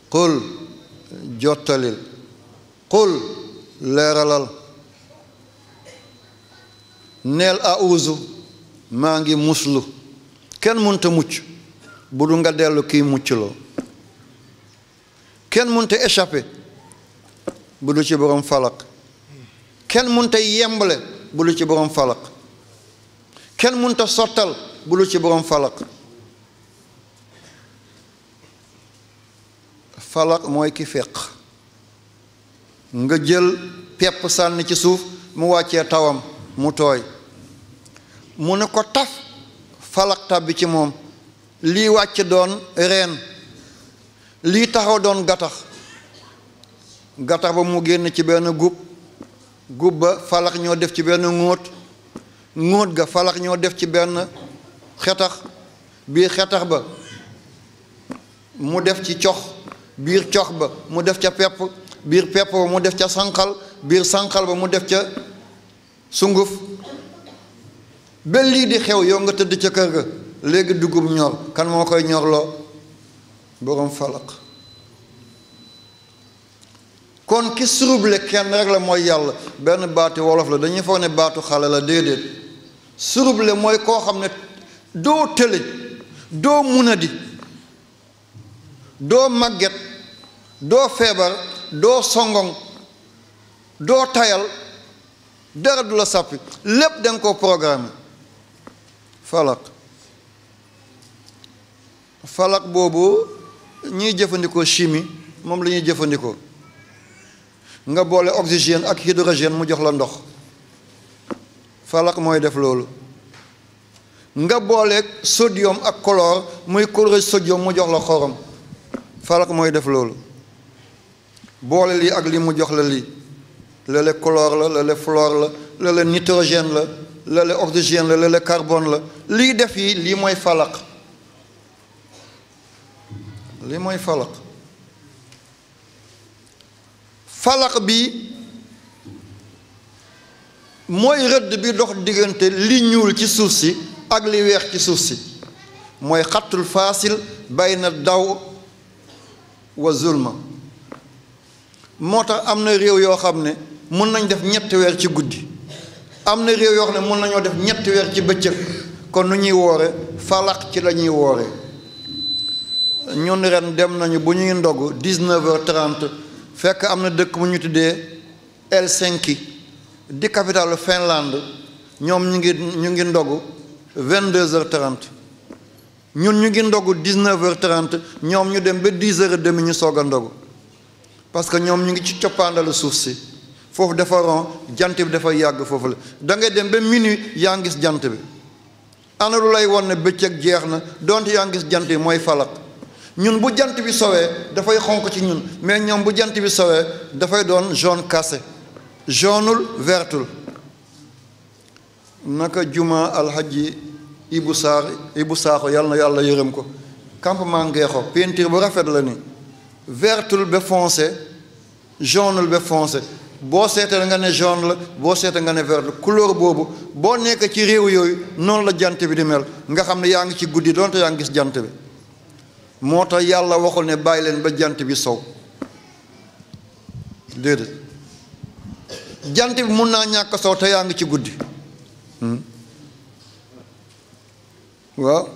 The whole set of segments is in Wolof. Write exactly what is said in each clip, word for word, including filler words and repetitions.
qul jottalil qul leeralal neel auzu maa ngi muslu kenn mënta mucc bu du nga dellu kii mucculoo kenn mënta échappé bu du ci borom falak kenn mënta yembale bu du ci borom falak kenn mënta sottal bu du ci borom falak falak mooy ki feq nga jël pepp sànni ci suuf mu wàccee tawam mu tooy mu ne ko taf falak tàbbi ci moom lii wàcc doon reen lii taxaw doon gattax gattax ba mu génn ci benn gub gub ba falak ñoo def ci benn ŋóot ŋóot ga falak ñoo def ci benn xetax biir xetax ba mu def ci cox biir cox ba mu def ca pepp biir pepp ba mu def ca sànqal biir sànqal ba mu def ca sunguf ba lii di xew yow nga tëdd ca kër ga léegi dugub ñor kan moo koy ñorloo boroom falak kon ki suruble kenn rek la mooy yàlla benn baati wolof la dañuy foog ne baatu xale la déedéet suruble mooy koo xam ne doo tëlëj doo munadi doo màgget doo feebar doo songoŋ doo tayal dara du la sàppi lépp danga ko programme falak falak boobu ñuy jëfandikoo chimie moom la ñuy jëfandikoo nga boole oxygène ak hydrogène mu jox la ndox falak mooy def loolu nga boole sodium ak chlore muy chlorure sodium mu jox la xorom falak mooy def loolu boole lii ak lii mu jox la lii léeg-léeg chlore la léeg-léeg fluor la léeg-léeg nitrogène la léeg-léeg oxygène la léeg-léeg carbone la lii def yi lii mooy falak lii mooy falak falak bi mooy rëdd bi dox diggante li ñuul ci suuf si ak li weex ci suuf si mooy xattul faasil bayna daw wa zulma moo tax am na réew yoo xam ne mun nañ def ñetti weer ci guddi am na réew yoo xam ne mun nañoo def ñetti weer ci bëccëg kon nu ñuy woore falak ci la ñuy woore ñun ren dem nañu bu ñuy ndogu dix-neuf heures trente fekk am na dëkk bu ñu tuddee Helsinki di capitale Finlande ñoom ñu ngi ñu ngi ndogu vingt-deux heures trente ñun ñu ngi ndogu dix-neuf heures trente ñoom ñu dem ba dix heures et demi ñu soog a ndogu parce que ñoom ñu ngi ci coppaandalu suuf si foofu dafa ron jant bi dafa yàgg foofu la da ngay dem ba minuit yaa ngi gis jant bi ana lu lay won ne bëccëg jeex na donte yaa ngi gis jant bi mooy falak ñun bu jant bi sowee dafay xonq ci ñun mais ñoom bu jant bi sowee dafay doon jaune cassé jauneul vertul naka juma alhaji Ibu Saar Ibu Saaxo yàlla na yàlla yërëm ko campement Ngeexo peinture bu rafet la ni vertul ba foncé jauneul ba foncé boo seetee nga ne jaune la boo seetee nga ne vert couleur boobu boo nekk ci réew yooyu noonu la jant bi di mel nga xam ne yaa ngi ci guddi doonte yaa ngi gis jant bi moo tax yàlla waxul ne bàyyi leen ba jant bi sow déedéet jant bi mun naa ñàkk sow te yaa ngi ci guddi waaw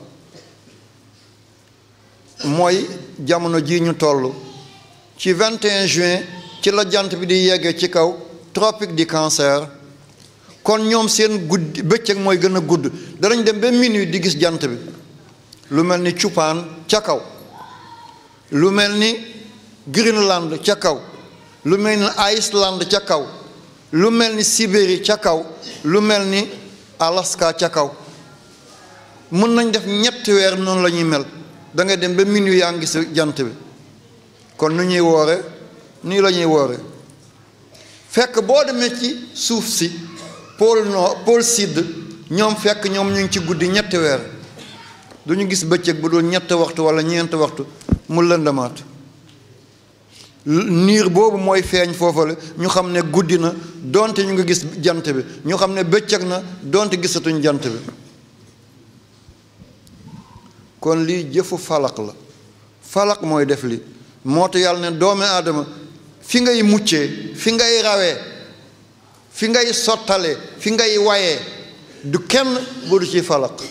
mooy jamono ji ñu toll ci vingt et un juin ci la jant bi di yeggee ci kaw tropique du cancer kon ñoom seen guddi bëccëg mooy gën a gudd danañ dem ba minuit di gis jant bi lu mel ni Cupaan ca kaw lu mel ni Greenland ca kaw lu mel ni Iceland ca kaw lu mel ni Sibérie ca kaw lu mel ni Alaska ca kaw mën nañ def ñetti weer noonu la ñuy mel da ngay dem ba minuit yaa ngi gis jant bi kon nu ñuy woore nii la ñuy woore fekk boo demee ci suuf si pôle nord pôle sud ñoom fekk ñoom ñu ngi ci guddi ñetti weer du ñu gis bëccëg bu dul ñetti waxtu wala ñeenti waxtu mu lëndamaat niir boobu mooy feeñ foofa la ñu xam ne guddi na donte ñu ngi gis jant bi ñu xam ne bëccëg na donte gisatuñ jant bi kon lii jëfu falak la falak mooy def li moo tax yàlla ne doomi aadama fi ngay muccee fi ngay rawee fi ngay sottalee fi ngay wayee du kenn bu du ci falaq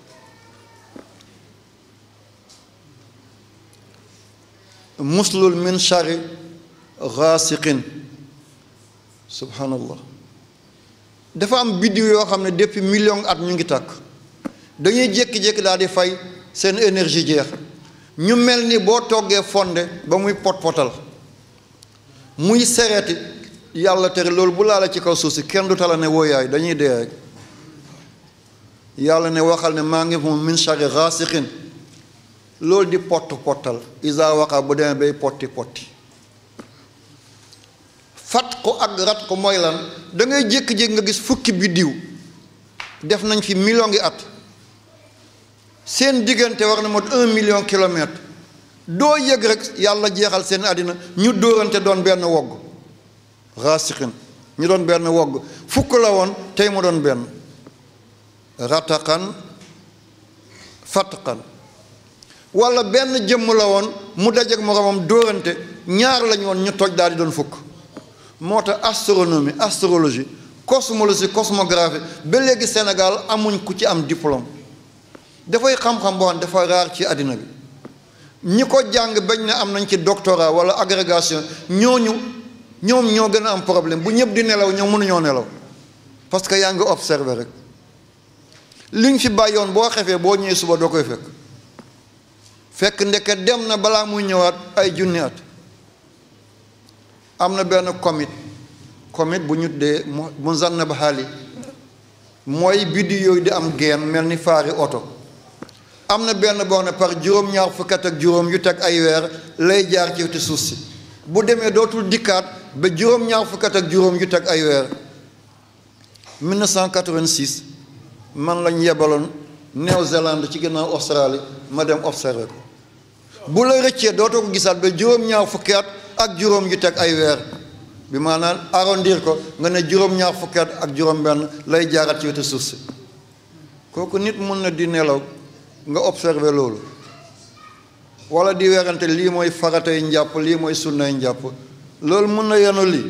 muslul min shari ghasiqin subhanallah dafa am biddiw yoo xam ne depuis million at ñu ngi tàkk dañuy jékki-jékki daal di fay seen énergie jeex ñu mel ni boo toggee fonde ba muy pot-potal muy sereeti yàlla tere loolu bu laala ci kaw suuf si kenn du tala ne wooyaay dañuy dee rek yàlla ne waxal ne maa ngi moom min shari ghasiqin loolu di pott pottal isa waxa bu demee bay potti potti fat ko ak rat ko mooy lan da ngay jékki-jékki nga gis fukki biddiw def nañ fi million ngi at seen diggante war na mot un million kilomètre doo yëg rek yàlla jeexal seen àddina ñu dóorante doon benn wogg raasiqin ñu doon benn wogg fukk la woon tey mu doon benn rataqan fatqan wala benn jëmm la woon mu dajeek moroomam dóorante ñaar lañ woon ñu toj daal di doon fukk moo tax astronomie astrologie cosmologie cosmographie ba léegi Sénégal amuñ ku ci am diplôme dafay xam-xam boo xam dafa raar ci àddina bi ñi ko jàng bañ ne am nañ ci doctorat wala agrégation ñooñu ñoom ñoo gën a am problème bu ñëpp di nelaw ñoom mënuñoo nelaw parce que yaa ngi observé rek liñ fi bàyyoon boo xefee boo ñëwee suba doo koy fekk fekk ndeke dem na balaa muy ñëwaat ay junni at am na benn comète comète bu ñu dee mu zannab xaali mooy biddi yooyu di am geen mel ni faari oto am na benn boo xam ne par juróom-ñaar fukkat ak juróom yu teg ay weer lay jaar ci suuf si bu demee dootul dikkaat ba juróom-ñaar fukkat ak juróom yu teg ay weer mille neuf cent quatre-vingt-six man lañ yebaloon Nouvelle-Zélande ci ginnaaw Australie ma dem observé ko bu la rëccee dootoo ko gisaat ba juróom-ñaar fukki at ak juróom yu teg ay weer bi maanaam arrondir ko nga ne juróom-ñaar fukki at ak juróom-benn lay jaarat ci wetu suuf si kooku nit mun na di nelaw nga observé loolu wala di werante lii mooy faratay njàpp lii mooy sunnay njàpp loolu mun na yenu lii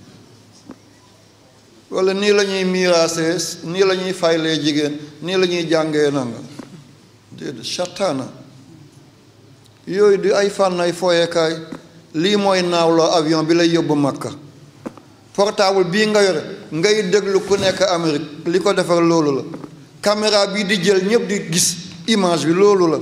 wala nii la ñuy miiraasee nii la ñuy faylee jigéen nii la ñuy jàngee nanga déedéet chataana yooyu di ay fànn ay fooyekaay lii mooy naawloo avion bi lay yóbbu Makka portable bii nga yore ngay déglu ku nekk Amérique li ko defar loolu la caméra bii di jël ñëpp di gis image bi loolu la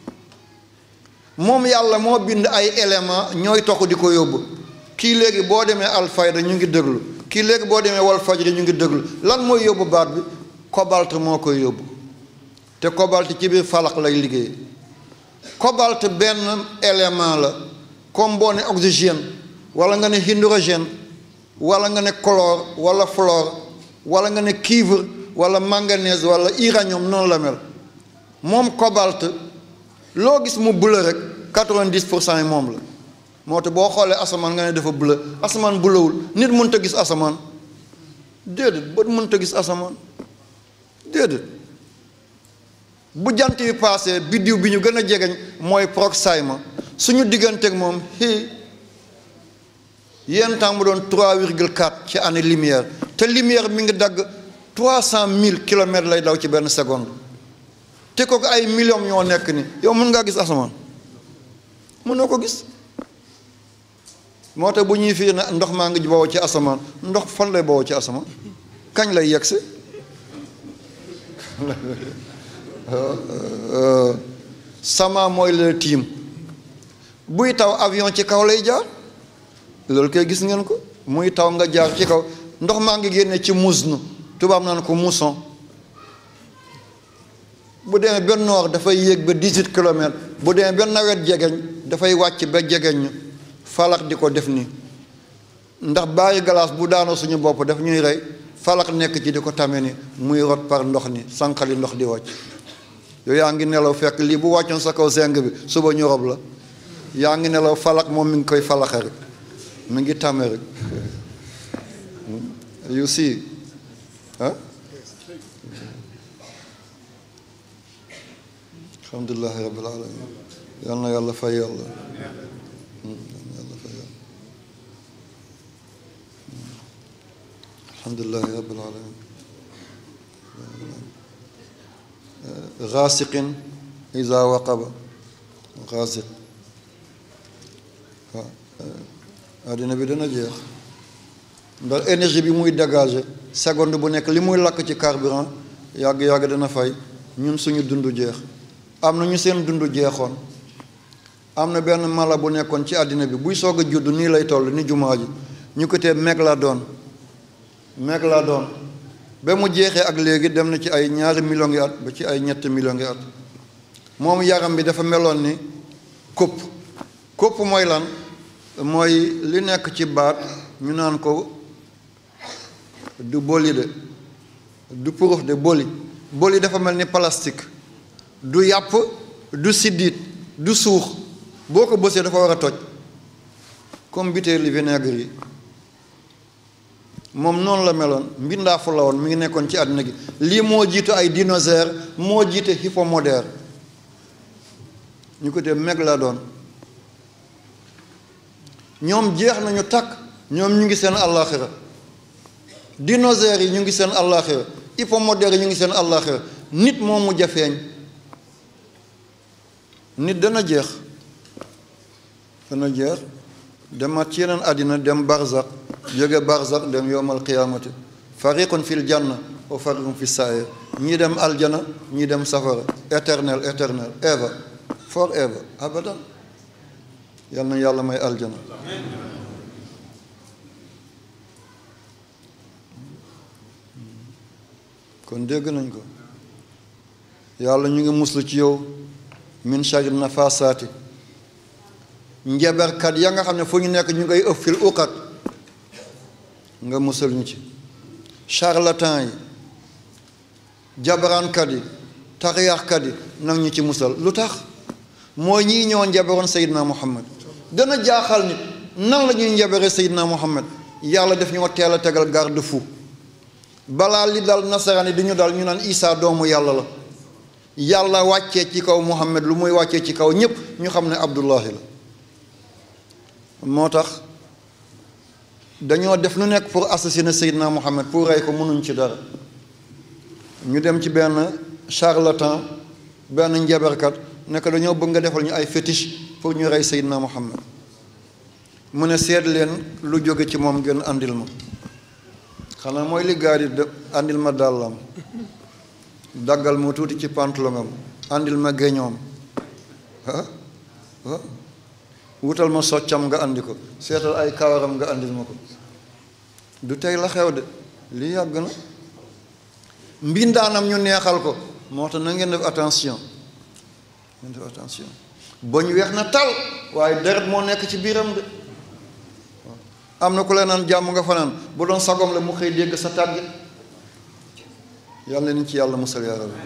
moom yàlla moo bind ay élément ñooy toxu di ko yóbbu kii léegi boo demee Alfayda ñu ngi déglu kii léegi boo demee Walfadjri ñu ngi déglu lan mooy yóbbu baat bi cobalt moo koy yóbbu te cobalt ci biir falax lay liggéey cobalt benn élément la comme boo ne oxygène wala nga ne hydrogène wala nga ne chlore wala fluor wala nga ne cuivre wala manganèse wala uranium noonu la mel moom cobalt loo gis mu bleu rek quatre-vingt-dix pour cent yi moom la moo tax boo xoolee asamaan nga ne dafa bleu asamaan bleuwul nit mënut a gis asamaan déedéet bët mënut a gis asamaan déedéet bu jant bi paasee biddiw bi ñu gën a jegeñ mooy Proxima suñu digganteeg moom xii yenn temps mu doon trois virgule quatre ci année lumière te lumière mi ngi dagg trois cent mille kilomètres lay daw ci benn seconde te kooku ay millions ñoo nekk ni yow mën ngaa gis asamaan mënoo ko gis moo tax bu ñuy fii na ndox maa ngi bawoo ci asamaan ndox fan lay bawoo ci asamaan kañ lay yegsi sama mooy la tiim buy taw avion ci kaw lay jaar loolu koy gis ngeen ko muy taw nga jaar ci kaw ndox maa ngi génne ci musnu tubaab naan ko mousson bu demee ba noor dafay yéeg ba dix-huit kilomètres bu demee ba nawet jegeñ dafay wàcc ba jegeñ falax di ko def nii ndax baari glace bu daanoo suñu bopp daf ñuy rey falax nekk ci di ko tame ni muy rot par ndox ni sànqali ndox di wàcc yow yaa ngi nelaw fekk lii bu wàccoon sa kaw zeng bi suba ñu rob la yaa ngi nelaw falax moom mi ngi koy falaxe rek mi ngi tame rek you see ah alhamdulillahi rabbil alamin yal na yàlla fay yàlla alhamdulillahi rabbil alamin gaasiqin iza waqaba gaasiq waaw àddina bi dana jeex ndax énergie bi muy dégager seconde bu nekk li muy lakk ci carburant yàgg-yàgg dana fay ñun suñu dund jeex am na ñu seen dund jeexoon am na benn mala bu nekkoon ci àddina bi buy soog a judd nii lay toll ni jumaa ji ñu ko tee Mégalodon Mégalodon ba mu jeexee ak léegi dem na ci ay ñaari millions ngi at ba ci ay ñetti millions ngi at moom yaram bi dafa meloon ni kopp kopp mooy lan mooy li nekk ci baat ñu naan ko du boli de du purux de boli boli dafa mel ni plastique du yàpp du siddiit du suux boo ko bësee dafa war a toj comme butéeli vinaigre yi moom noonu la meloon mbindaafu la woon mi ngi nekkoon ci àddina gi lii moo jiitu ay dinosaure moo jiite hippomodère ñu ko dee Mégalodon ñoom jeex nañu takk ñoom ñu ngi seen àllaaxira dinosaures yi ñu ngi seen àllaaxira hippomodère yi ñu ngi seen àllaaxira nit moo mujj a feeñ nit dana jeex dana jeex demaat ci yeneen àddina dem barzak jóge barzak dem yowmal qiyaamati fariqun fil janna wa fariqun fi sair ñii dem aljana ñii dem safara éternel éternel ever forever abadan yal na yàlla may aljana kon dégg nañ ko yàlla ñu ngi muslu ci yow min sharri nafasaati njaberkat ya nga xam ne fu ñu nekk ñu ngay ëf fil uqat nga musal ñu ci charlatan yi jabaraankat yi taxiyaaxkat yi nag ñu ci musal lu tax mooy ñii ñoo njaberoon Seydina Muhammad dana jaaxal nit nan la ñuy njabere Seydina Muhammad yàlla def ñoo teel a tegal garde fou balaa li dal nasaraan yi di ñu dal ñu naan Isaa doomu yàlla la yàlla wàccee ci kaw Muhammad lu muy wàccee ci kaw ñépp ñu xam ne Abdullahi la moo tax dañoo def lu nekk pour assassiner Seydina Muhammad pour rey ko mënuñ ci dara ñu dem ci benn charlatan benn njaberkat nekk dañoo bëgg nga defal ñu ay fétiche pour ñu rey Seydina Muhammad mu ne seet leen lu jóge ci moom gën andil ma xanaa mooy li gaa yi de andil ma dàllam daggal ma tuuti ci pantalongam andil ma géñoom ah ah wutal ma soccam nga andi ko seetal ay kawaram nga andil ma ko du tey la xew de lii yàgg na mbindaanam ñu neexal ko moo tax na ngeen def attention ngeen def attention boñ weex na tal waaye deret moo nekk ci biiram de am na ku leen naan jàmm nga fanaan bu doon sagom la mu xëy dégg sa tàgg yàlla ni ci yàlla musal yaa rabbi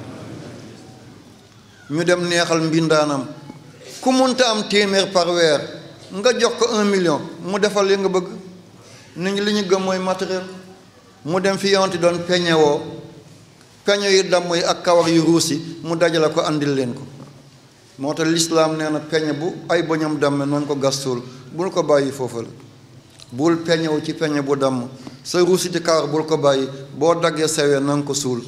ñu dem neexal mbindaanam ku munta am téeméer par weer nga jox ko un million mu defal li nga bëgg nit ñi li ñu gëm mooy matériel mu dem fi yonti doon peñe woo peñe yu damm yi ak kawar yu ruus yi mu dajale ko andil leen ko moo tax lislaam nee na peñe bu ay boñam damme noonu ko gastuul bul ko bàyyi foofu la bul peñewu ci peñe bu damm sa ruusiti kawar bul ko bàyyi boo daggee sewee na nga ko suul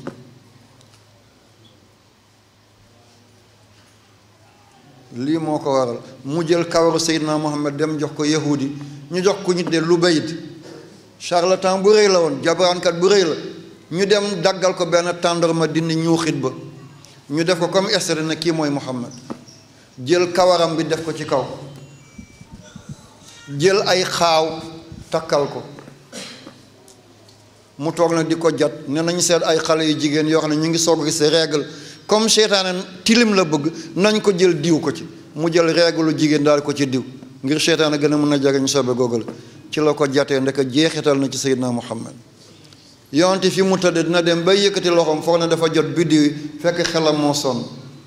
lii moo ko waral mu jël kawaru Seydina Muhammad dem jox ko yahudi ñu jox ko ñu de Lubayd charlatan bu rëy la woon jabaraankat bu rëy la ñu dem daggal ko benn tàndarma dindi ñuuxit ba ñu def ko comme estere na kii mooy Muhammad jël kawaram bi def ko ci kaw jël ay xaaw takkal ko mu toog nag di ko jat ne nañu seet ay xale yu jigéen yoo xam ne ñu ngi soog gis règle comme seytaane tilim la bëgg nañ ko jël diw ko ci mu jël règle jigéen daal ko ci diw ngir seytaane gën a mën a jege ñu sobe googu la ci la ko jatee ndeka jeexital na ci Seydina Muhammad yonte fi mu tëdd dina dem bay yëkkati loxoom foog na dafa jot biddiw yi fekk xelam moo sonn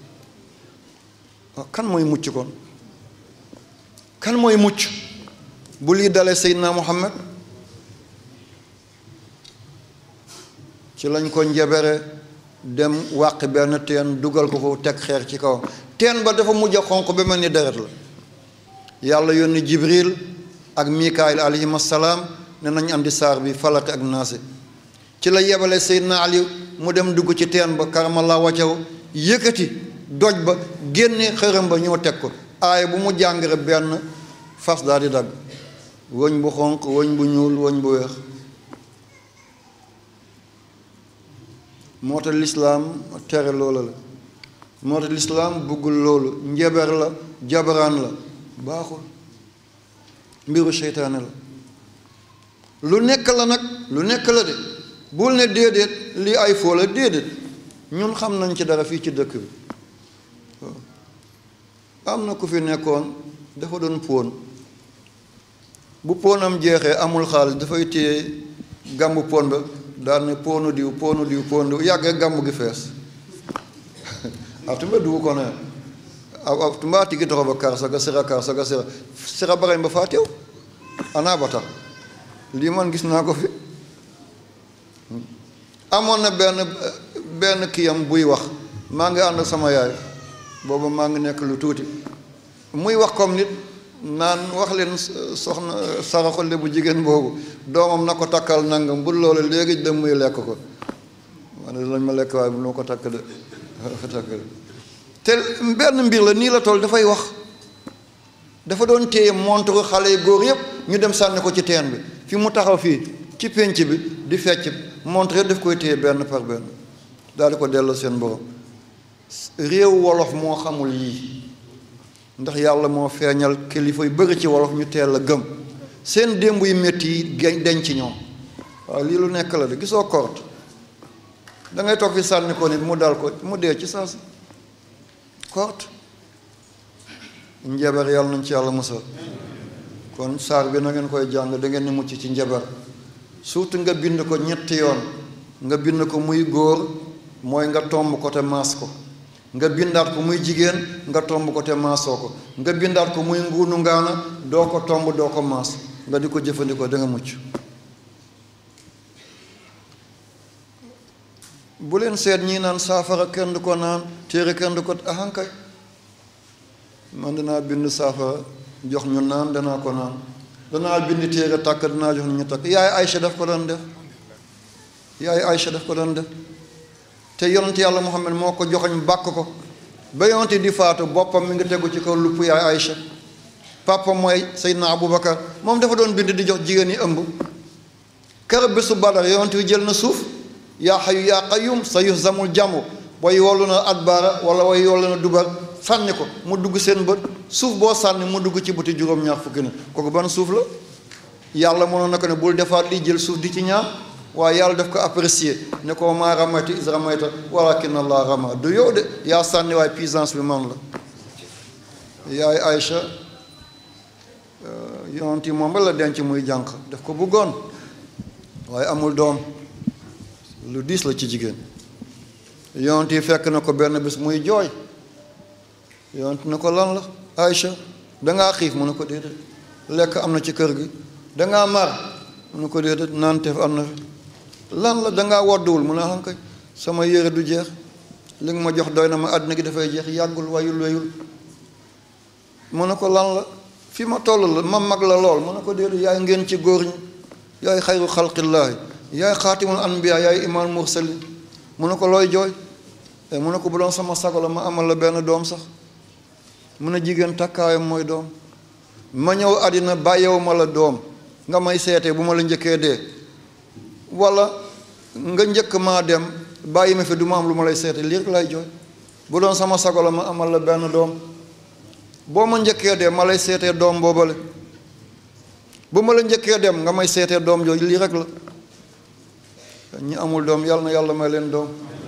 kan mooy mucc kon kan mooy mucc bu lii dalee Seydina Muhammad ci lañ ko njebere dem wàq benn teen dugal ko foofu teg xeer ci kawam teen ba dafa mujj a xonq ba mel ni deret la yàlla yónni Jibril ak Mikaayil alayhim assalaam ne nañ andi saar bi falaq ak naasi ci la yebale Seydina Ali mu dem dugg ci teen ba karamallahu wajhahu yëkkati doj ba génne xërëm ba ñoo teg ko aaya bu mu jàngare benn fas daal di dagg wëñ bu xonq wëñ bu ñuul wëñ bu weex moo tax lislaam tere loola la moo tax lislaam buggul loolu njeber la jabaraan la baaxul mbiru seytaane la lu nekk la nag lu nekk la de bul ne déedéet lii ay foo la déedéet ñun xam nañ ci dara fii ci dëkk bi am na ku fi nekkoon dafa doon póon bu póonam jeexee amul xaalis dafay téye gàmbu póon ba daal ne póonu diw póonu diw póonu diw yàggee gàmbu gi fees a tumbe dugu kono a tumba tigi toxo ba kar saga sira kar saga sira sira barañ ba faa teew ana ba tax lii man gis naa ko fi amoon na benn benn kiyam buy wax maa ngi ànd sama yaay boobu maa ngi nekk lu tuuti muy wax comme nit naan wax leen soxna saraxole bu jigéen boobu doomam na ko takkal nangam bu loolu léegi dem muy lekk ko man lañ ma lekk waaye bu noo ko takk de takk de te benn mbir la nii la toll dafay wax dafa doon téye montre xale yu góor yëpp ñu dem sànni ko ci teen bi fi mu taxaw fii ci pénc bi di fecc montre daf koy téye benn par benn daal di ko delloo seen borom réew wolof moo xamul yii ndax yàlla moo feeñal kilifa yu bëri ci wolof ñu teel a gëm seen démb yu métti yi geñ deñ ci ñoom waaw lii lu nekk la de gisoo korte da ngay toog fi sànni ko nit mu dal ko mu dee ci saas korte njabar yàlla nañ ci yàlla musal kon saar bi na ngeen koy jàng da ngeen ni mucc ci njabar surtout nga bind ko ñetti yoon nga bind ko muy góor mooy nga tomb ko te maas ko nga bindaat ko muy jigéen nga tomb ko te maasoo ko nga bindaat ko muy nguunu ngaana doo ko tomb doo ko maas nga di ko jëfandikoo da nga mucc bu leen seet ñii naan saafara kenn du ko naan téere kenn du ko ahankay man danaa bind saafara jox ñu naan danaa ko naan danaa bind téere tàkk danaa jox ñu tàkk yaay Aïcha daf ko doon def yaay Aïcha daf ko doon def te yonent yàlla Muhammad moo ko joxoñ bàkk ko ba yonent di faatu boppam mi ngi tegu ci kaw lupp yaay Aïcha papa mooy Seydina Aboubacar moom dafa doon bind di jox jigéen ñi ëmb keroog bésu Badar yonent bi jël na suuf yaa xayu yaa qayyum sa yuhzamul jamu way wollu na adbaara wala way wollu na dubar sànni ko mu dugg seen bët suuf boo sànni mu dugg ci bëti juróom-ñaar fukki na kooku ban suuf la yàlla mënoon na ko ne bul defaat lii jël suuf di ci ñaar waaye yàlla daf ko apprécier ne ko maa ramayta is ramayta walakin allah rama du yow de yaa sànni waaye puissance bi man la yaay Aïcha yonent yi moom ba la denc muy jànq daf ko bëggoon waaye amul doom lu diis la ci jigéen yonent yi fekk na ko benn bés muy jooy yonent na ko lan la Aïcha dangaa xiif mu ne ko déedéet lekk am na ci kër gi dangaa mar mu ne ko déedéet naan teef am na fi lan la dangaa wodduwul mu ne xam kay sama yére du jeex li nga ma jox doy na ma àddina gi dafay jeex yàggul wayul wayul mu ne ko lan la fi ma toll la ma mag la lool mu ne ko déedéet yaay ngeen ci góor ñi yaay xayru xalqillaahi yaay xaatimul anbiya yaay imaam mursalin mu ne ko looy jooy mu ne ko bu doon sama sago la ma amal la benn doom sax mu ne jigéen takkaayam mooy doom ma ñëw àddina bàyyewu ma la doom nga may seetee bu ma la njëkkee dee wala nga njëkk maa dem bàyyi ma fi du ma am lu ma lay seete lii rek lay jooy bu doon sama sago la ma amal la benn doom boo ma njëkkee dee ma lay seetee doom boobale bu ma la njëkkee dem nga may seetee doom jooju lii rek la ñi amul doom yàlla na yàlla may leen doom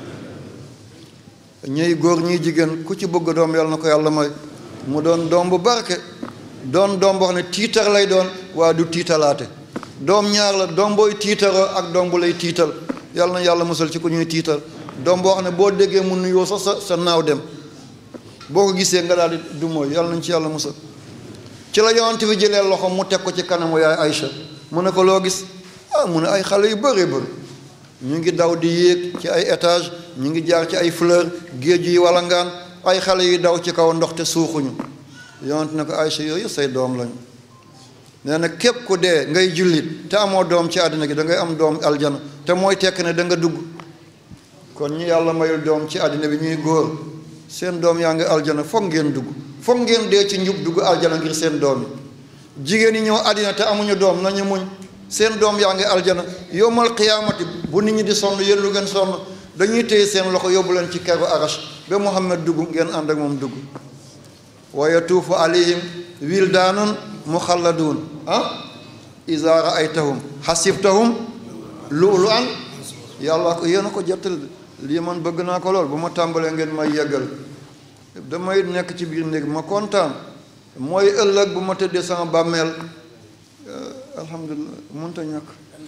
ñiy góor ñiy jigéen ku ci bëgg doom yàlla na ko yàlla may mu doon doom bu barke doon doom boo xam ne tiitar lay doon waaye du tiitalaate doom ñaar la doom booy tiitaroo ak doom bu lay tiital yàlla na yàlla musal ci ku ñuy tiital doom boo xam ne boo déggee mu nuyoo sax sa sa naaw dem boo ko gisee nga daal di du mooy yàlla nañ ci yàlla musal ci la yonent bi jëlee loxo mu teg ko ci kanamu yaay Aïcha mu ne ko loo gis ah mu ne ay xale yu bëree bëri ñu ngi daw di yéeg ci ay étage ñu ngi jaar ci ay fleur géej yi wala ngaan ay xale yu daw ci kaw ndox te suuxuñu yonent na ko Aysa yooyu say doom lañu nee na képp ku dee ngay jullit te amoo doom ci àddina gi da ngay am doom aljana te mooy tekk ne da nga dugg kon ñi yàlla mayul doom ci àddina bi ñuy góor seen doom yaa ngi aljana foog ngeen dugg foog ngeen dee ci njub dugg aljana ngir seen doom yi jigéen ñi ñëw àddina te amuñu doom nañu muñ seen doom yaa ngi aljana yowmal qiyaamati bu nit ñi di sonn yéen lu ngeen sonn dañuy téye seen loxo yóbbu leen ci keru arash ba Muhammad dugg ngeen ànd ak moom dugg wa yatuufu alayhim wildaanun muxalladuun ah iza raaytahum xasibtahum lu'lu'an yàlla ko yéen a ko jottal lii man bëgg naa ko lool bu ma tàmbalee ngeen may yeggal damay nekk ci biir néeg ma kontaan mooy ëllëg bu ma tëddee sama bàmmeel alhamdulilah mënta ñàkk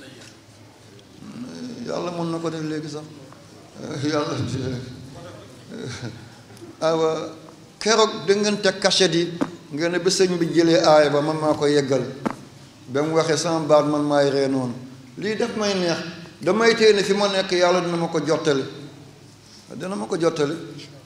yàlla mën na ko def léegi sax yàlla awa keroog da ngeen teg cachet yi ngeen ne ba sëñ bi jëlee aaya ba man maa ko yeggal ba mu waxee sama baat man maay ree noonu lii def may neex damay téye ne fi ma nekk yàlla dina ma ko jottali dina ma ko jottali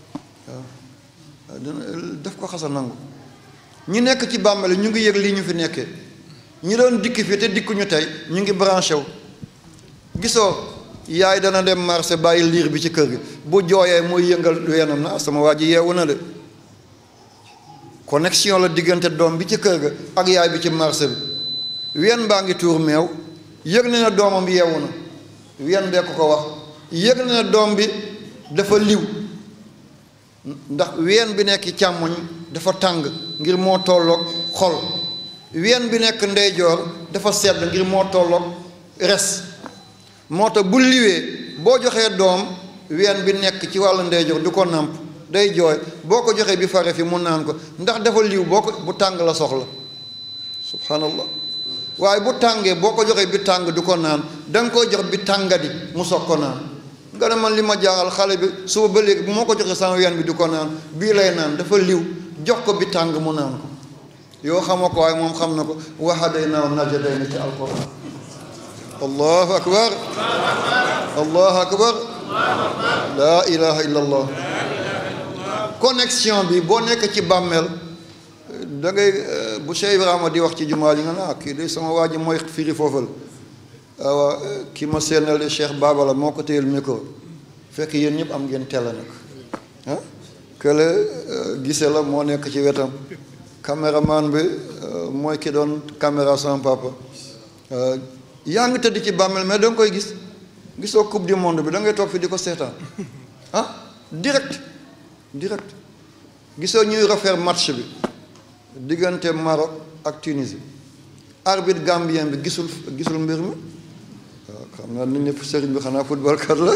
waaw dina def ko xasa nangu ñi nekk ci bàmmeel ñu ngi yëg lii ñu fi nekkee ñi doon dikk fii te dikkuñu tey ñu ngi branché wu gisoo yaay dana dem marché bàyyi liir bi ci kër gi bu jooyee muy yëngal weenam na sama waa ji yeewu na de connexion la diggante doom bi ci kër ga ak yaay bi ci marché bi ween baa ngi tuur meew yëg na ne doomam bi yeewu na ween bee ko ko wax yëg na ne doom bi dafa liw ndax ween bi nekk càmmoñ dafa tàng ngir moo tolloog xol ween bi nekk ndeyjoor dafa sedd ngir moo tolloog res moo tax bu liwee boo joxee doom ween bi nekk ci wàllu ndeyjoor du ko nàmp day jooy boo ko joxee bi fare fi mu naan ko ndax dafa liw boo ko bu tàng la soxla subhanallah waaye bu tàngee boo ko joxee bi tàng du ko naan da nga koy jox bi tàngadi mu soog ko naan nga ne man li ma jaaxal xale bi suba ba léegi bu moo ko joxee sama ween bi du ko naan bii lay naan dafa liw jox ko bi tàng mu naan ko yoo xamoo ko waaye moom xam na ko wa hadaynaahu najdayni ci alquran allahu akbar allahu akbar laa ilaha illa allah connexion bi boo nekk ci bàmmeel da ngay bu Cheikh Ibrahima di wax ci jumaa yi nga ne ah kii de sama waa ji mooy firi foofal waaw kii ma seenal de Cheikh Baba la moo ko téyel micro fekk yéen ñëpp am ngeen télé nag ah kële gise la moo nekk ci wetam caméraman bi mooy ki doon caméra sama papa yaa ngi tëdd ci bàmmeel mais da nga koy gis gisoo coupe du monde bi da ngay toog fi di ko seetaan ah direct direct gisoo ñuy refaire match bi diggante Maroc ak Tunisie arbitre gambien bi gisul gisul mbir mi waaw xam naa nit ñëpp sëriñ bi xanaa football kat la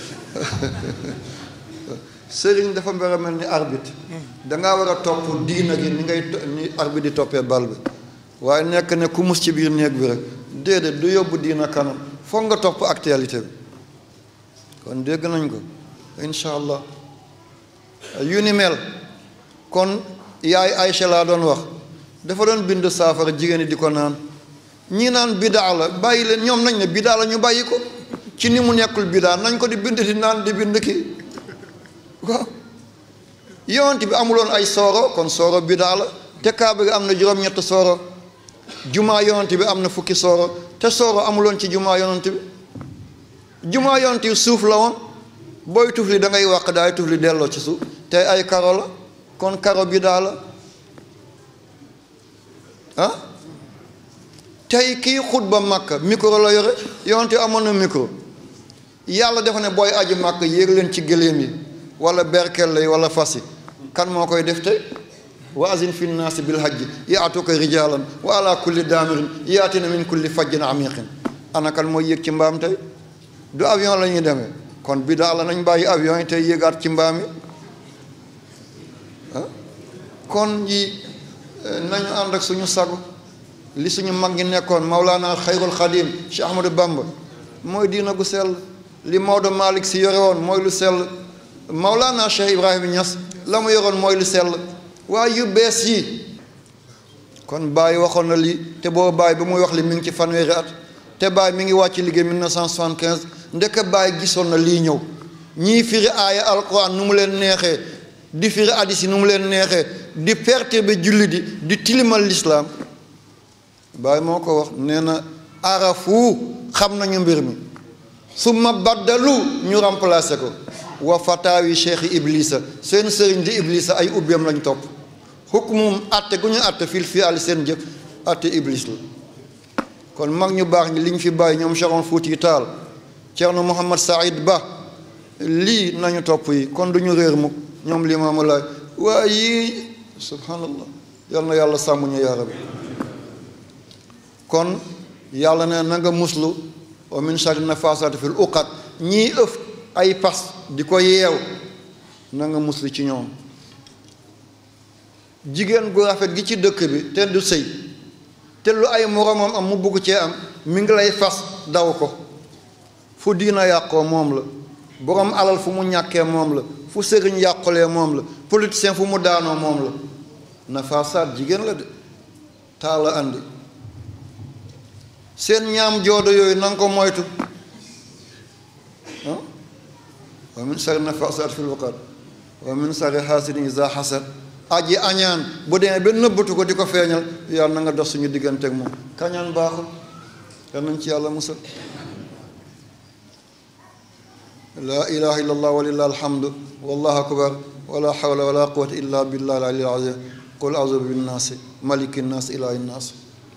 sëriñ dafa mbir a mel ni arbitre dangaa war a topp diina gi ni ngay ni arbitre di toppee bal bi waaye nekk ne ku mus ci biir néeg bi rek déedéet du yóbbu diina kanam foog nga topp actualité bi kon dégg nañ ko incha allah yu ni mel kon yaay Aïcha laa doon wax dafa doon bind saafara jigéen ñi di ko naan ñii naan bidaa la bàyyi leen ñoom nañ ne bidaa la ñu bàyyi ko ci ni mu nekkul bidaa nañ ko di bind di naan di bind kii waaw yonent bi amuloon ay sooro kon sooro bidaa la te kaaba gi am na juróom-ñett sooro jumaa yonent bi am na fukki sooro te sooro amuloon ci jumaa yonent bi jumaa yonent bi suuf la woon booy tufli da ngay wàq daay tufli delloo ci suuf te ay karo la kon karo bidaa la ah tey kii xutba Makka micro la yore yonent bi amoon na micro yàlla dafa ne booy aji Makka yéeg leen ci gëléem yi wala berkel yi wala fas yi kan moo koy def tey wa azin fi nnaasi bil hajji yaatuka rijalan wa ala kulli daamirin yaatina min kulli fajjin amiqin ana kan mooy yéeg ci mbaam tey du avion la ñuy demee kon bidaa la nañ bàyyi avion yi tey yéegaat ci mbaam yi ah kon yi nañu ànd ak suñu sago li suñu mag ñi nekkoon Mawlana Xayrul Xadim Cheikh Ahmadou Bamba mooy diina gu sell li Maodo Malick si yore woon mooy lu sell Mawlana Cheikh Ibrahima Niass la mu yoroon mooy lu sell waaye yu bees yi kon Baye waxoon na lii te boo Baye ba muy wax li mi ngi ci fanweeri at te Baye mi ngi wàcc liggéey mille neuf cent soixante-quinze ndeke Baye gisoon na lii ñëw ñii firi aaya alquran nu mu leen neexee di firi hadis yi nu mu leen neexee di perte bi julli di di tilimal lislaam Baay moo ko wax nee na arafu xam nañu mbir mi summa baddalu ñu remplacer ko wa fataawi cheikh iblisa seen sëriñ di iblisa ay ubbeem lañ topp hukmum atte gu ñu atte fil fi al seen jëf atte iblis la kon mag ñu baax ñi liñ fi bàyyi ñoom Cheikh Omar Fouti Taal Ceerno Mouhamad Saïd Ba lii nañu topp yi kon duñu réer mukk ñoom Limaamu Laay waaye yii subhanallah yal na yàlla sàmm ñu yaa rabbi kon yàlla ne na nga muslu wa min sharri nafaasaati fil uqad ñii ëf ay pas di ko yeew na nga muslu ci ñoom jigéen gu rafet gi ci dëkk bi te du sëy te lu ay moroomam am mu bugg cee am mi ngi lay fas daw ko fu diina yàqoo moom la borom alal fu mu ñàkkee moom la fu sëriñ yàqulee moom la politicien fu mu daanoo moom la nafaasaat jigéen la de taala andi seen ñaam joodo yooyu na nga ko moytu wa min sharri nafaasaat fil uqad wa min sharri haasidin izaa hasad aji añaan bu demee ba nëbbatu ko di ko feeñal yàlla na nga dox suñu diggante ak moom kañaan baaxul yal nañ ci yàlla musal laa ilaha illa allah walillahi alhamdu wallahu akbar wala hawla wala quwwata illa billahi al-aliyyil azim qul a'udhu bin naasi maliki naasi ilahi naasi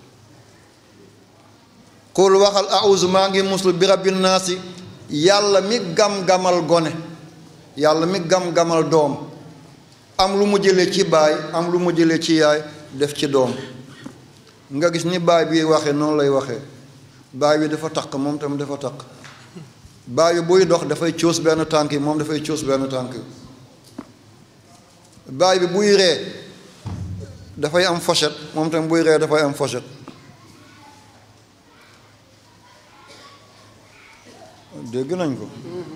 qul waxal a'udhu maa ngi muslu bi rabbin naasi yàlla mi gam-gamal gone yàlla mi gam-gamal doom am lu mu jëlee ci baay am lu mu jëlee ci yaay def ci doom nga gis ni baay bi waxee noonu lay waxee baay bi dafa taq moom tam dafa taq baay bi buy dox dafay coos benn tànk yi moom dafay coos benn tànk yi baay bi buy ree dafay am fochette moom tam buy ree dafay am fochette dégg nañ ko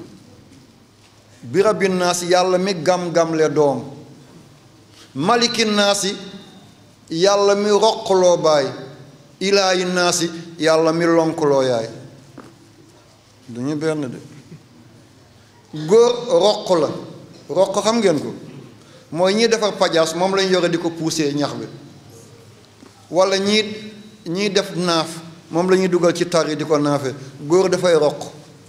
bi rabbin naasi yàlla mi gam-gamle doom malikin naasi yàlla mi roqloo baay ilaahi naasi yàlla mi lonkloo yaay du ñu benn de góor roq la roq xam ngeen ko mooy ñiy defar pajaas moom lañ yore di ko pousser ñax bi walla ñii ñiy def naaf moom la ñuy dugal ci tar yi di ko naafe góor dafay roq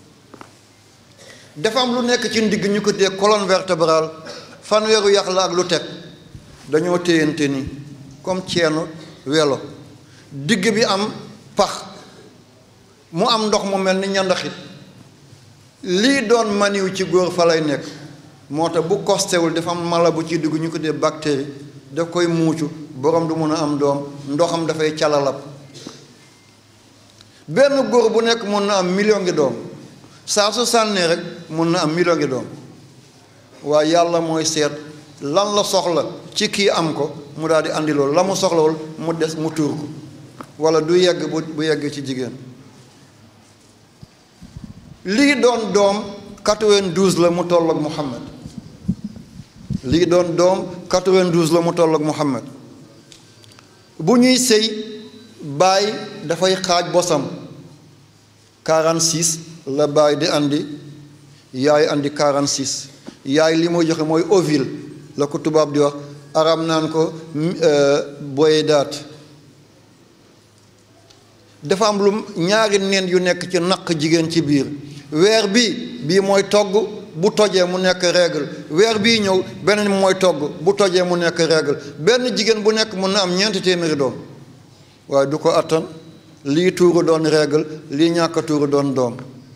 dafa am lu nekk ci ndigg ñu ko téye colonne vertébrale fanweeru yax la ak lu teg dañoo téyante ni comme ceenu welo digg bi am pax mu am ndox mu mel ni ñandaxit lii doon maniw ci góor fa lay nekk moo tax bu kostewul dafa am mala bu ci dugg ñu ko dee bactérie daf koy muucu borom du mun a am doom ndoxam dafay calalab benn góor bu nekk mun na am million ngi doom saa su sànnee rek mun na am million ngi doom waaye yàlla mooy seet lan la soxla ci kii am ko mu daal di andi loolu la mu soxlawul mu des mu tuur ko wala du yegg bu bu yegg ci jigéen lii doon doom quatre-vingt-douze la mu toll ak Muhammad lii doon doom quatre-vingt-douze la mu toll ak Muhammad bu ñuy sëy baay dafay xaaj bosam quarante-six la baay di andi yaay andi quarante-six yaay li muy joxe mooy ovule la ko tubaab di wax arab naan ko boydaat dafa am lu ñaari nen yu nekk ci naq jigéen ci biir weer bi bii mooy togg bu tojee mu nekk règle weer bii ñëw beneen mooy togg bu tojee mu nekk règle benn jigéen bu nekk mun na am ñeenti téeméeri doom waaye du ko attan lii tuuru doon règle lii ñàkk tuuru doon doom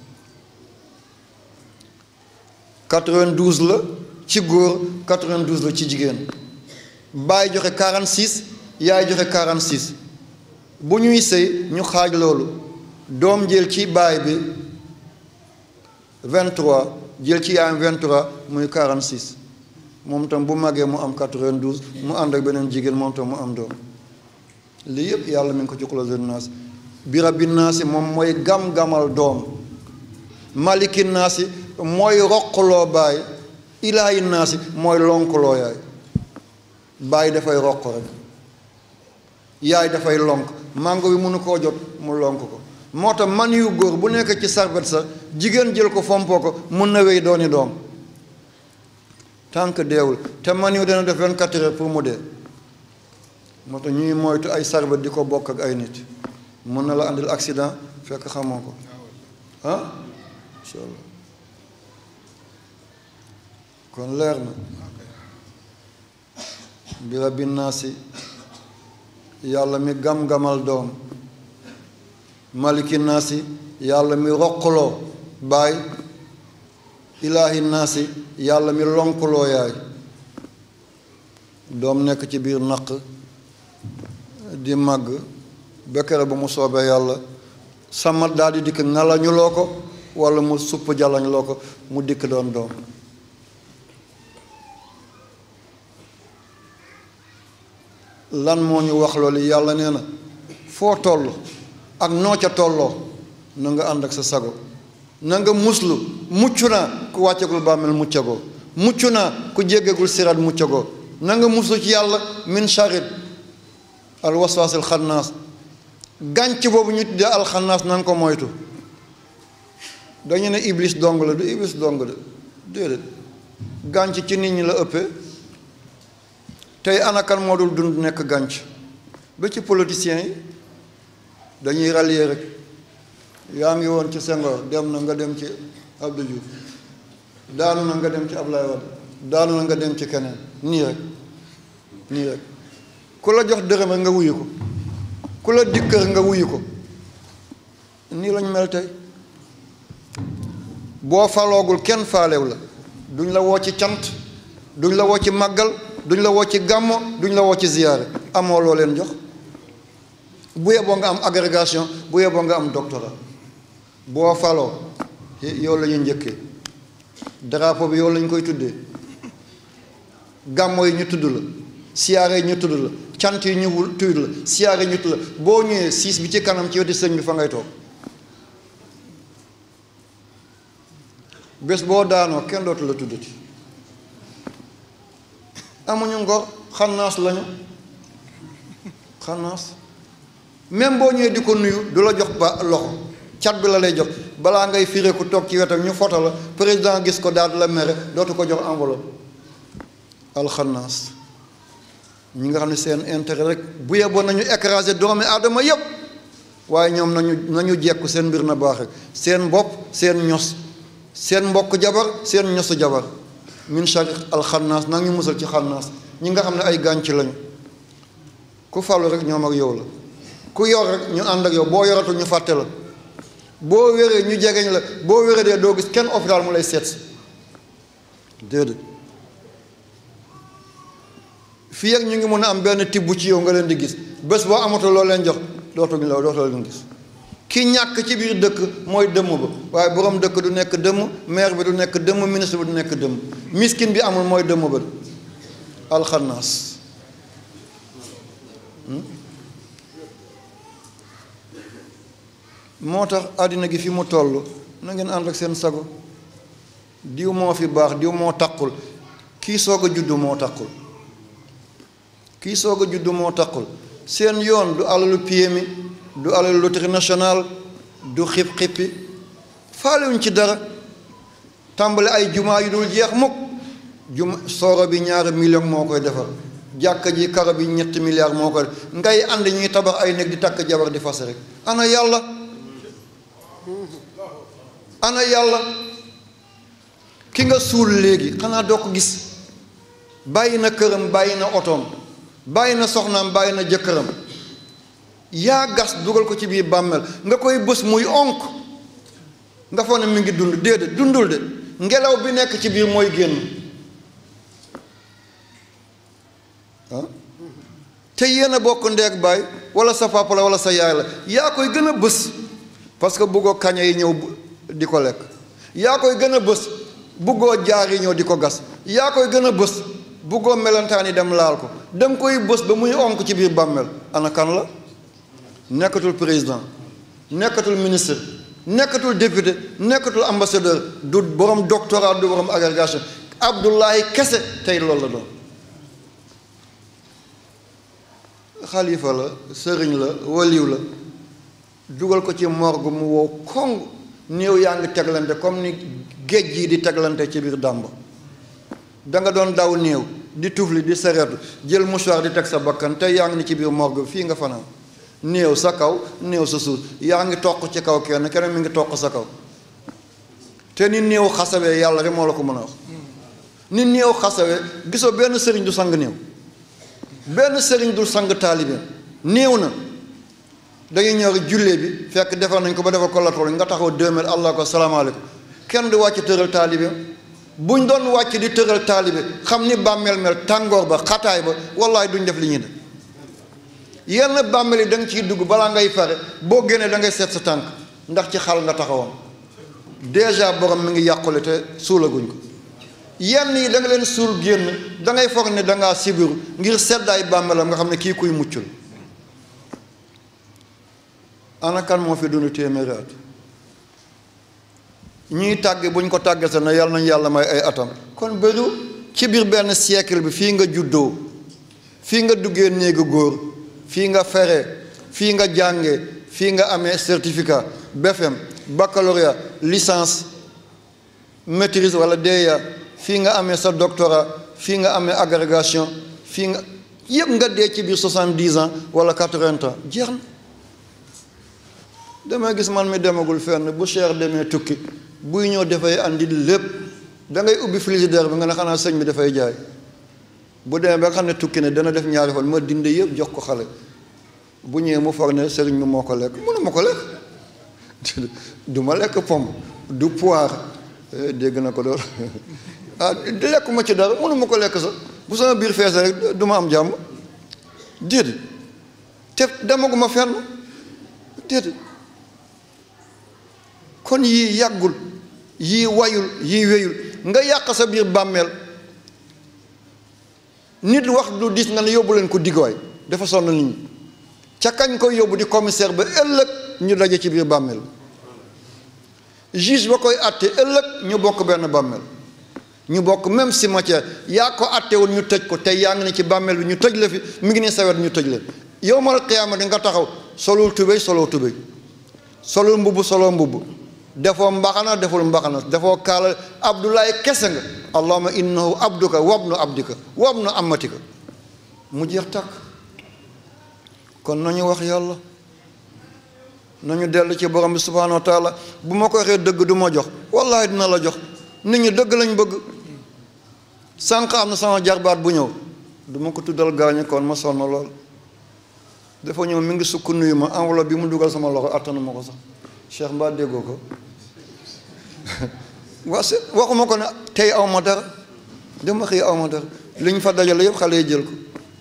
quatre-vingt-douze la ci góor quatre-vingt-douze la ci jigéen baay joxe quarante-six yaay joxe quarante-six bu ñuy sëy ñu xaaj loolu doom jël ci baay bi vingt-trois jël ci yaayam vingt-trois muy quarante-six moom tam bu màggee mu am quatre-vingt-douze mu ànd ak beneen jigéen moom tam mu am doom lii yëpp yàlla mi ngi ko ci xulóosu naas bi rabbi naasi moom mooy gam-gamal doom maliki naasi mooy roqloo baay ilaahi naasi mooy lonkloo yaay baay dafay roq rek yaay dafay lonk màngo bi mënu koo jot mu lonk ko moo tax man yu góor bu nekk ci sarbet sa jigéen jël ko fompoo ko mun na wéy dooni doom tant que deewul te man yu dana def vingt-quatre heures pour mu dee moo tax ñuy moytu ay sarbet di ko bokk ak ay nit mën na la andil accident fekk xamoo ko ah incha allah kon leer na bi rabbi naasi yàlla mi gam-gamal doom maliki naasi yàlla mi roqloo baay ilaahi naasi yàlla mi lonkuloo yaay doom nekk ci biir naq di màgg bekkere ba mu soobee yàlla sama daal di dikk ngalañu loo ko walla mu supp jalañ loo ko mu dikk doon doom lan moo ñu wax loolu yàlla nee na foo toll ak noo ca tolloo na nga ànd ak sa sago na nga muslu mucc naa ku wàccegul bàmmeel muccagoo mucc naa ku jéggegul siraat muccagoo na nga muslu ci yàlla min charit al waswaasil xannaas gànc boobu ñu tuddee alxannaas na nga ko moytu dañu ne iblis dong la du iblis dong de déedéet gànc ci nit ñi la ëppee tey anakan moo dul dund nekk gànc ba ci politiciens yi dañuy rallier rek yaa ngi woon ci Senghor dem na nga dem ci Abdou Diouf daanu na nga dem ci Ablaye Wade daanu na nga dem ci keneen nii rek nii rek ku la jox dërëm nga wuyu ko ku la dikkër nga wuyu ko nii lañ mel tey boo faloogul kenn faalew la duñ la woo ci cant duñ la woo ci màggal duñ la woo ci gàmmo duñ la woo ci ziyaare amoo loo leen jox bu yeboo nga am agrégation bu yeboo nga am doctorat boo faloo yow la ñuy njëkkee drapeau bi yow lañ koy tuddee gàmmo yi ñu tudd la siyaare yi ñu tudd la cant yi ñu tudd la siyaare yi ñu tudd la boo ñëwee siis bi ci kanam ci wetu sëñ bi fa ngay toog bés boo daanoo kenn dootu la tuddati amuñu ngor xannaas lañu xannaas même boo ñëwee di ko nuyu du la jox ba loxo cat bi la lay jox balaa ngay firé ku toog ci wetam ñu foto la président gis ko daal di la mere dootu ko jox enveloppe alxannaas ñi nga xam ne seen intérêt rek bu yeboon nañu écraser doomi aadama yépp waaye ñoom nañu nañu jekku seen mbir na baax rek seen bopp seen ños seen mbokk jabar seen ñosu jabar min shari alxannaas nag ñu musal ci xannaas ñi nga xam ne ay gànc lañu ku falu rek ñoom ak yow la ku yor rek ñu ànd ak yow boo yoratul ñu fàtte la boo wéree ñu jegeñ la boo wéree dee doo gis kenn hôpital mu lay seet si déedéet fii ak ñu ngi mën a am benn tibb ci yow nga leen di gis bés boo amatul loo leen jox dootuñu la dootoo leen gis ki ñàkk ci biir dëkk mooy dëmm ba waaye borom dëkk du nekk dëmm maire bi du nekk dëmm ministre bi du nekk dëmm miskin bi amul mooy dëmm ba alxannaas moo tax àddina gi fi mu toll na ngeen ànd ak seen sago diw moo fi baax diw moo taqul kii soog a juddu moo taqul kii soog a juddu moo taqul seen yoon du alalu P M I du alalu loterie nationale du xip xippi faalewuñ ci dara tàmbali ay jumaa yu dul jeex mukk juma sooro bi ñaari million moo koy defar jàkka ji karo bi ñetti milliards moo koy def ngay ànd ñuy tabax ay néeg di takk jabar di fas rek ana yàlla ana yàlla ki nga suul léegi xanaa doo ko gis bàyyi na këram bàyyi na otoom bàyyi na soxnaam bàyyi na jëkkëram yaa gas dugal ko ci biir bàmmeel nga koy bës muy onk nga foog ne mi ngi dund déedéet dundul de ngelaw bi nekk ci biir mooy génn ah te yéen a bokk ndeeg baay wala sa papa la wala sa yaay la yaa koy gën a bës parce que buggoo kaña yi ñëw di ko lekk yaa koy gën a bës buggoo jaar yi ñëw di ko gas yaa koy gën a bës buggoo melentaan yi dem laal ko danga koy bës ba muy onk ci biir bàmmeel ana kan la nekkatul président nekkatul ministre nekkatul député nekkatul ambassadeur du borom doctorat du borom agrégation Abdoulaye kese tey loolu la doon xalifa la sëriñ la waliw la dugal ko ci morgue mu wow koŋ néew yaa ngi teglante comme ni géej gi di teglante ci biir dàmba da nga doon daw néew di tufli di sereetu jël mouchoir di teg sa bakkan tey yaa ngi ni ci biir morgue fii nga fanaan néew sa kaw néew sa suuf yaa ngi toq ci kaw kenn keneen mi ngi toq sa kaw te ni néew xasawee yàlla rek moo la ko mën a wax ni néew xasawee gisoo benn sëriñ du sang néew benn sëriñ du sang taalibe néew na dañuy ñëw jullee bi fekk defal nañ ko ba defal ko latol nga taxaw deux mètres allah ko salaamaaleykum kenn du wàcc tëral taalibe buñ doon wàcc di tëral taalibe xam ni bàmmeel mel tàngoor ba xataay ba wallaay duñ def li ñuy def yenn bàmmeel yi da nga ciy dugg balaa ngay pare boo génnee da ngay seet sa tànk ndax ci xal nga taxawoon déjà borom mi ngi yàqule te suulaguñ ko yenn yi da nga leen suul génn da ngay foog ne da ngaa sibiru ngir seddaay bàmmeelam nga xam ne kii kuy muccul ana kan moo fi dund téeméeri at ñuy tàgg buñ ko tàgge sa na yàlla nañ yàlla may ay atam kon bëriwul ci biir benn siècle bi fii nga juddoo fii nga duggee néegu góor fii nga fere fii nga jànge fii nga amee certificat B F M baccalauréat licence maîtrise wala D E A fii nga amee sa doctorat fii nga amee agrégation fii nga yëpp nga dee ci biir soixante-dix ans wala quatre-vingts ans jeex na damay gis man mi demagul fenn bu cher demee tukki buy ñëw dafay andi lépp da ngay ubbi frigidaire bi nga ne xanaa sëñ bi dafay jaay bu demee ba nga xam ne tukki ne dana def ñaari fan ma dindi yëpp jox ko xale bu ñëwee mu foog ne sëriñ bi moo ko lekk mënu ma ko lekk du ma lekk pomme du poire dégg na ko doon ah lekk ma ci dara mënu ma ko lekk sax bu sama biir feese rek du ma am jàmm déedéet te demaguma fenn déedéet kon yii yàggul yii wayul yii wéyul nga yàq sa biir bàmmeel nit wax du dis nga ne yóbbu leen ko diggaay dafa sonn nit ñi ca kañ koy yóbbu di commissaire ba ëllëg ñu daje ci biir bàmmeel juge ba koy àtte ëllëg ñu bokk benn bàmmeel ñu bokk même cimetière yaa ko àttewul ñu tëj ko tey yaa ngi ne ci bàmmeel bi ñu tëj la fi mi ngi ne sawet ñu tëj la yowmal qiyaama di nga taxaw solul tubéy soloo tubéy solul mbubb soloo mbubb defoo mbaxana deful mbaxana defoo kaala abdoulaye kese nga allahumma innahu abduka wabnu abdika wabnu amatika mu jeex tàkk kon nañu wax yàlla nañu dellu ci borom bi subhanahu wa taala bu ma ko waxee dëgg du ma jox wallahi dina la jox nit ñi dëgg lañ bëgg sànq am na sama jarbaat bu ñëw du ma ko tuddal gaañu kon ma sonn lool dafa ñëw mi ngi sukk nuyu ma enveloppe bi mu dugal sama loxo attanu ma ko sax cheikh mbaa déggoo ko waa se waxuma ko ne tey aw ma dara dama xëy aw ma dara li ñu fa dajale yëpp xale yi jël ko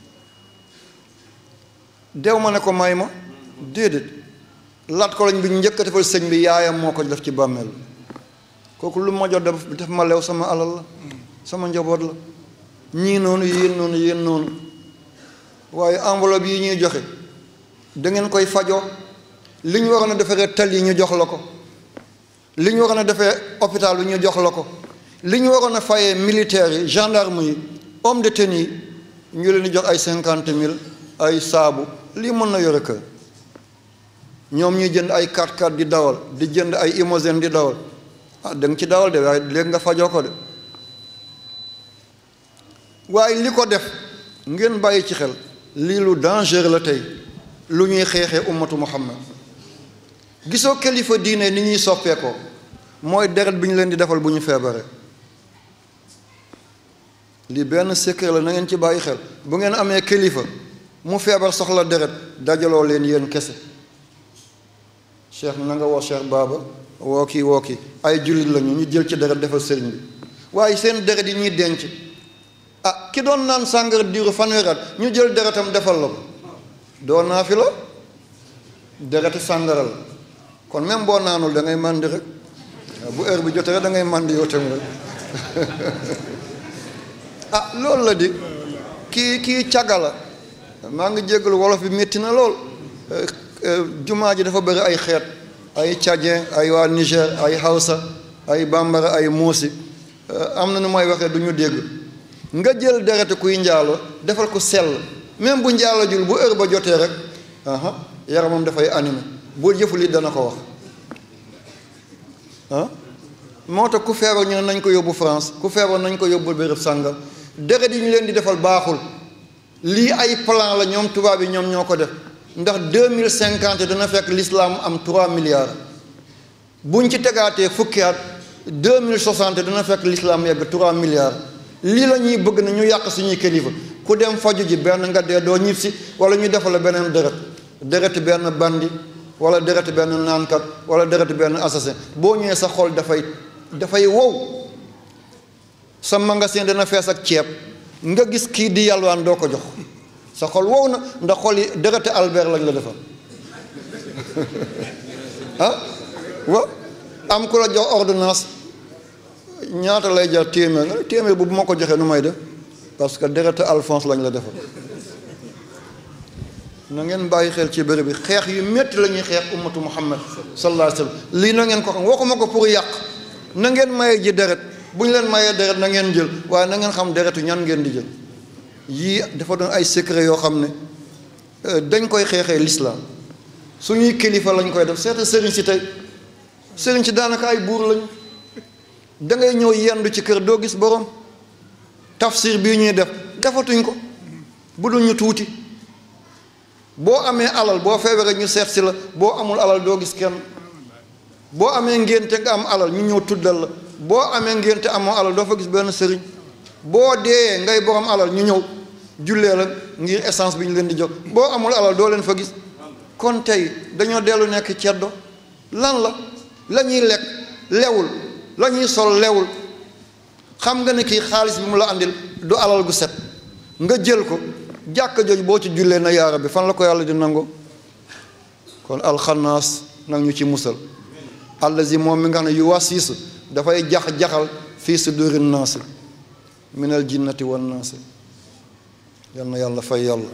dew ma ne ko may ma déedéet lat ko lañ bi ñu njëkk a defal sëñ bi yaayam moo ko def ci bàmmeel kooku lu ma jot def ma lew sama alal la sama njaboot la ñii noonu yéen noonu yéen noonu waaye enveloppe yi ñuy joxe da ngeen koy fajoo li ñu waroon a defaree tal yi ñu jox la ko li ñu waroon a defee hôpital bi ñu jox la ko li ñu waroon a fayee militaires yi gendarme yi homme de tenue yi ñu leen di jox ay cinquante mille ay saabu lii mën na yore kër ñoom ñuy jënd ay quatre quatre di dawal di jënd ay imosène di dawal ah da nga ci dawal de waaye léegi nga fajoo ko de waaye li ko def ngeen bàyyi ci xel lii lu danger la tey lu ñuy xeexee ummatu muhammad gisoo kilifa diine ni ñuy soppeekoo mooy deret bi ñu leen di defal bu ñu feebaree li benn secret la na ngeen ci bàyyi xel bu ngeen amee kilifa mu feebar soxla deret dajaloo leen yéen kese cheikh na nga woo cheikh baaba woo kii woo kii ay jullit lañu ñu jël ci deret defal sëriñ bi waaye seen deret yi ñuy denc ah ki doon naan sàngara diiru fanweeri at ñu jël deretam defal la ko doo naa fi la dereti sàngara la kon même boo naanul da ngay màndi rek bu heure bi jotee rek da ngay màndi yow tamit rek ah loolu la di kii kii càgga la maa ngi jéggalu wolof bi métti na lool jumaa ji dafa bëri ay xeet ay tchadien ay waa Niger ay Hausa ay bambara ay muusi am na nu may waxee du ñu dégg nga jël dereti kuy njaalo defal ko sell même bu njaalo jul bu heure ba jotee rek aha yaramam dafay animé boo jëful it dana ko wax ah moo tax ku feebar ñu ne nañ ko yóbbu France ku feebar nañ ko yóbbu béréb sàngam deret yi ñu leen di defal baaxul lii ay plan la ñoom tubaab yi ñoom ñoo ko def ndax deux mille cinquante dana fekk l'islam am trois milliards buñ ci tegaatee fukki at deux mille soixante dana fekk l'islam yegg trois milliards lii la ñuy bëgg na ñu yàq suñuy kilifa ku dem faju ji benn nga dee doo ñib si wala ñu defal la beneen deret deret benn bandi wala deret benn naankat wala deret benn assassin boo ñëwee sa xol dafay dafay wow sa magasin dana fees ak ceeb nga gis kii di yalwaan doo ko jox sa xol wow na ndax xol yi deret Albert lañ la defal ah wa am ku la jox ordonnance ñaata lay jar téeméer nga téeméer bu bu ma ko joxee nu may def parce que deret Alphonse lañ la defal na ngeen bàyyi xel ci bërëb bi xeex yu métti la ñuy xeex ummatu Muhammad sallallahu alayhi wa sallam lii na ngeen ko xam waxuma ko pour yàq na ngeen maye ji deret bu ñu leen mayee deret na ngeen jël waaye na ngeen xam deretu ñan ngeen di jël yii dafa doon ay secret yoo xam ne dañ koy xeexee l'islam suñuy kilifa lañ koy def seeta sëriñ si tey sëriñ si daanaka ay buur lañu da ngay ñëw yendu ci kër doo gis borom tafsir bii ñuy def defatuñ ko bu dul ñu tuuti boo amee alal boo feebaree ñu seet si la boo amul alal doo gis kenn boo amee ngénte nga am alal ñu ñëw tuddal la boo amee ngénte amoo alal doo fa gis benn sëriñ boo dee ngay borom alal ñu ñëw jullee la ngir essence bi ñu leen di jox boo amul alal doo leen fa gis kon tey dañoo dellu nekk ceddo lan la la ñuy lekk lewul la ñuy sol lewul xam nga ne kii xaalis bi mu la andil du alal gu set nga jël ko jàkka jooju boo ci jullee na yaara bi fan la ko yàlla di nango kon alxanaas nag ñu ci musal allazi moom mi nga xam ne yu wasiis dafay jax-jaxal fii suduri naasi minal jinnati wan naasi yal na yàlla fay yàlla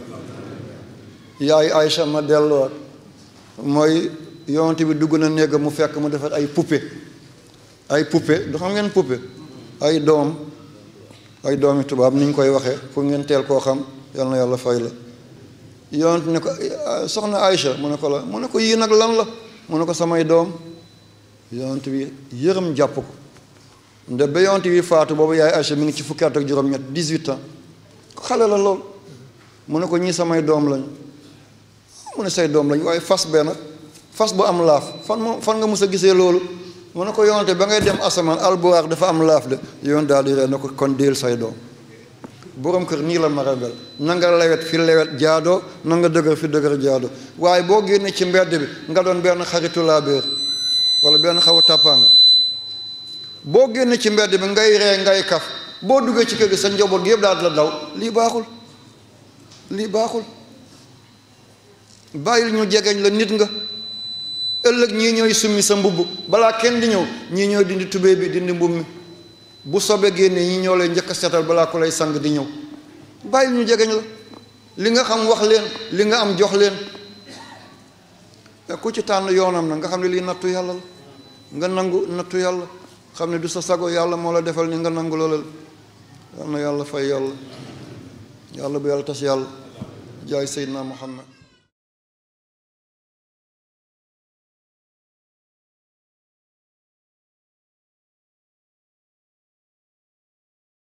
yaay Aïcha ma delluwaat mooy yonent bi dugg na néeg mu fekk mu defar ay poupée ay poupée du xam ngeen poupée ay doom ay doomi tubaab ni ñu koy waxee pour ngeen teel koo xam yal na yàlla fay la yonent ne ko soxna Aïcha mu ne ko la mu ne ko yii nag lan la mu ne ko samay doom yonent bi yërëm jàpp ko nde ba yonent bi faatu boobu yaay Aïcha mi ngi ci fukki at ak juróom-ñett dix-huit ans xale la lool mu ne ko ñii samay doom lañu mu ne say doom lañu waaye fas bee nag fas bu am laaf fan moom fan nga mus a gisee loolu mu ne ko yonent ba ngay dem asamaan albuwaar dafa am laaf de yoon daal di ree na ko kon déel say doom borom kër nii la marabel na nga lewet fi lewet jaadoo na nga dëgër fi dëgër jaadoo waaye boo génnee ci mbedd bi nga doon benn xaritu laa béer wala benn xaw a tàppaanga boo génnee ci mbedd bi ngay ree ngay kaf boo duggee ci kër gi sa njaboot gi yëpp daal di la daw lii baaxul lii baaxul bàyyil ñu jegeñ la nit nga ëllëg ñii ñooy summi sa mbubb balaa kenn di ñëw ñii ñooy dindi tubéy bi dindi mbubb mi bu sobe génnee ñi ñoo lay njëkk a setal balaa ko lay sang di ñëw bàyyil ñu jegeñ la li nga xam wax leen li nga am jox leen ku ci tànn yoonam na nga xam ne lii nattu yàlla la nga nangu nattu yàlla xam ne du sa sago yàlla moo la defal ni nga nangu loola yal na yàlla fay yàlla yàlla bu yàlla tas yàlla jaay Seydina Muhammad